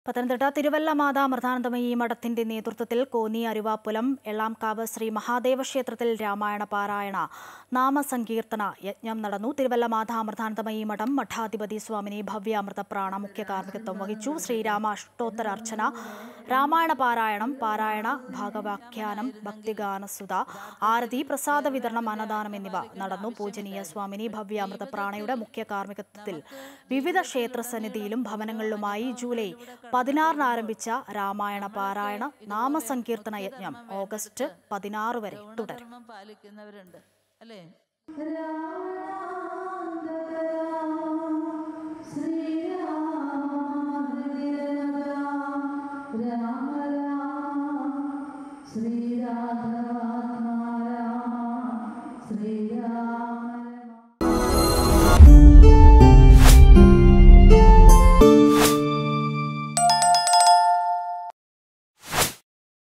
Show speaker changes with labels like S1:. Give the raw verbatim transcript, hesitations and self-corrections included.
S1: പത്തനംതിട്ട തിരുവല്ല മാതാ മൃതാനന്ദമയി മഠത്തിന്റെ നേതൃത്വത്തിൽ കോന്നി അരുവാപ്പുലം എള്ളാംകാവ് ശ്രീ മഹാദേവ ക്ഷേത്രത്തിൽ രാമായണ പാരായണ നാമസങ്കീർത്തന യജ്ഞം നടന്നു. തിരുവല്ല മാതാ മൃതാനന്ദമയി മഠം മഠാധിപതി സ്വാമിനി ഭവ്യാമൃതപ്രാണ മുഖ്യ കാർമ്മികത്വം വഹിച്ചു. ശ്രീരാമ അഷ്ടോത്തര അർച്ചന, രാമായണ പാരായണം, പാരായണ ഭാഗവാഖ്യാനം, ഭക്തിഗാനസുധ, ആരതി, പ്രസാദ വിതരണം, അന്നദാനം എന്നിവ നടന്നു. പൂജനീയ സ്വാമിനി ഭവ്യാമൃതപ്രാണയുടെ മുഖ്യ കാർമ്മികത്വത്തിൽ വിവിധ ക്ഷേത്ര സന്നിധിയിലും ഭവനങ്ങളിലുമായി ജൂലൈ പതിനാറിന് ആരംഭിച്ച രാമായണ പാരായണ നാമസങ്കീർത്തന യജ്ഞം ഓഗസ്റ്റ് പതിനാറ് വരെ തുടരും.
S2: ശ്രീ